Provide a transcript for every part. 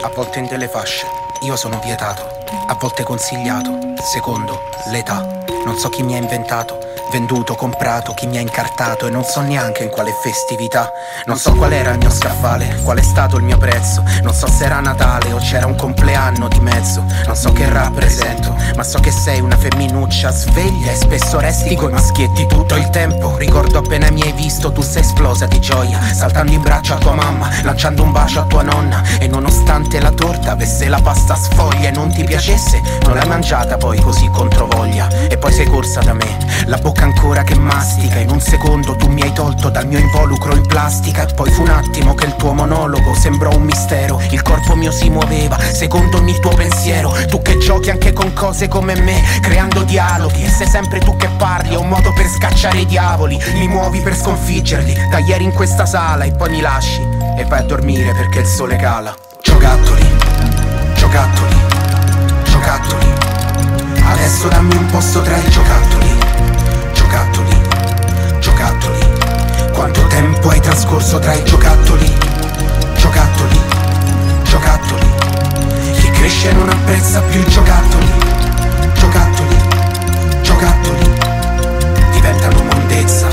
A volte in delle fasce io sono vietato, a volte consigliato, secondo l'età. Non so chi mi ha inventato, venduto, comprato, chi mi ha incartato, e non so neanche in quale festività. Non so qual era il mio scaffale, qual è stato il mio prezzo. Non so se era Natale o c'era un compleanno di mezzo. Non so che rappresento, ma so che sei una femminuccia sveglia e spesso resti coi maschietti tutto il tempo. Ricordo appena mi hai visto tu sei esplosa di gioia, saltando in braccio a tua mamma, lanciando un bacio a tua nonna. E nonostante la torta avesse la pasta sfoglia e non ti piacesse, non l'hai mangiata poi così controvoglia. E poi sei corsa da me, la bocca ancora che mastica. In un secondo tu mi hai tolto dal mio involucro in plastica. E poi fu un attimo che il tuo monologo sembrò un mistero. Il corpo mio si muoveva secondo ogni tuo pensiero. Tu che giochi anche con cose come me, creando dialoghi, e sei sempre tu che parli. È un modo per scacciare i diavoli, li muovi per sconfiggerli. Da ieri in questa sala e poi mi lasci e vai a dormire perché il sole cala. Giocattoli, giocattoli, giocattoli. Adesso dammi un posto tra i giocattoli. Giocattoli, giocattoli. Quanto tempo hai trascorso tra i giocattoli? Giocattoli, giocattoli. Chi cresce non apprezza più i giocattoli. Giocattoli, giocattoli. Diventano mondezza.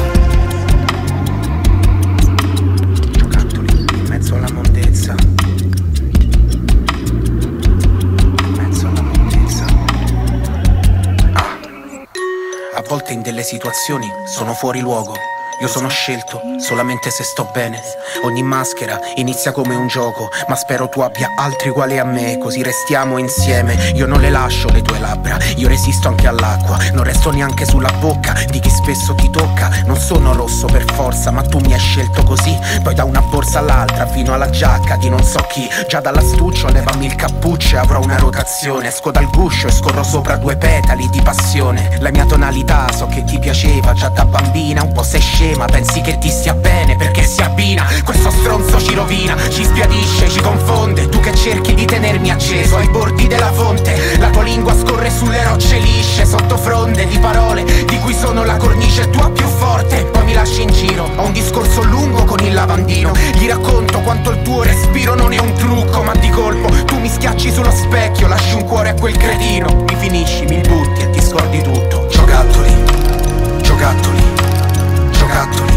Giocattoli in mezzo alla mondezza. In mezzo alla mondezza. A volte in delle situazioni sono fuori luogo. Io sono scelto solamente se sto bene. Ogni maschera inizia come un gioco, ma spero tu abbia altri uguali a me, così restiamo insieme. Io non le lascio le tue labbra, io resisto anche all'acqua. Non resto neanche sulla bocca di chi spesso ti tocca. Non sono rosso per forza, ma tu mi hai scelto così. Poi da una borsa all'altra, fino alla giacca di non so chi. Già dall'astuccio levami il cappuccio e avrò una rotazione. Esco dal guscio e scorro sopra due petali di passione. La mia tonalità so che ti piaceva già da bambina. Un po' sei scema, pensi che ti stia bene perché si abbina. Questo stronzo ci rovina, ci sbiadisce, ci confonde. Tu che cerchi di tenermi acceso ai bordi della fonte. La tua lingua scorre sulle rocce lisce, sotto fronde di parole di cui sono la cornice tua più forte. Poi mi lasci in giro, ho un discorso lungo con il lavandino. Gli racconto quanto il tuo respiro non è un trucco, ma di colpo tu mi schiacci sullo specchio. Lasci un cuore a quel cretino, mi finisci, mi butti e ti scordi tutto. Giocattoli, giocattoli, giocattoli.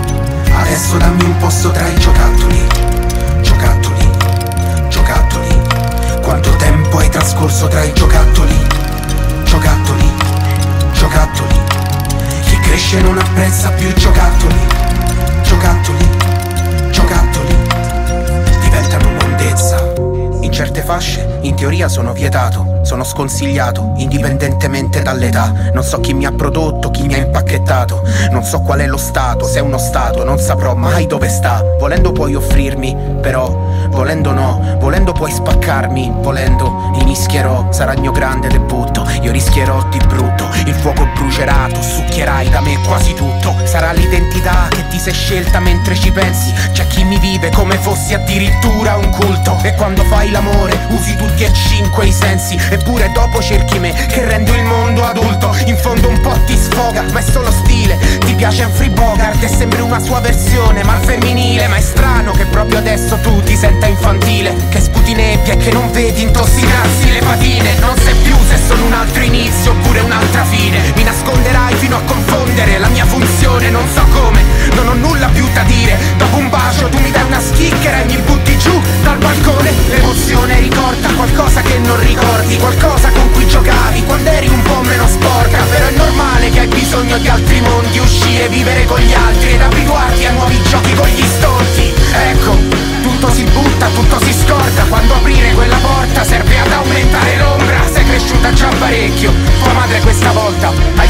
Adesso dammi un posto tra i giocattoli. Giocattoli, giocattoli. Quanto tempo hai trascorso tra i giocattoli? Giocattoli, giocattoli. Chi cresce non apprezza più i giocattoli. Giocattoli, giocattoli. Diventano mondezza. In certe fasce, in teoria sono vietato, sono sconsigliato, indipendentemente dall'età. Non so chi mi ha prodotto, chi mi ha impacchettato. Non so qual è lo stato, se è uno stato, non saprò mai dove sta. Volendo puoi offrirmi, però, volendo no. Volendo puoi spaccarmi, volendo mi mischierò. Sarà il mio grande debutto, io rischierò di brutto. Il fuoco brucerà, tu succhierai da me quasi tutto. Sarà l'identità che ti sei scelta mentre ci pensi. C'è chi mi vive come fossi addirittura un culto. E quando fai l'amore usi tutti e cinque i sensi. Eppure dopo cerchi me che rendo il mondo adulto. In fondo un po' ti sfoga, ma è solo stile. Ti piace Humphrey Bogart e sembri una sua versione, ma al femminile. Ma è strano che proprio adesso tu ti senta infantile, che sputi nebbia e che non vedi intossicarsi le patine. Non sai più se sono un altro inizio oppure un'altra fine. Mi nasconderai fino a confondere la mia funzione. Non so come, non ho nulla più da dire. Dopo un bacio tu mi dai una schicchera e mi butti giù dal balcone. L'emozione ricorda qualcosa che non ricordi, qualcosa con cui giocavi quando eri un po' meno sporca. Però è normale che hai bisogno di altri mondi, uscire, vivere con gli altri ed abituarti a nuovi giochi con gli stolti. Ecco, tutto si butta, tutto si scorda. Quando aprire quella porta serve ad aumentare l'ombra. Sei cresciuta già parecchio, tua madre questa volta ha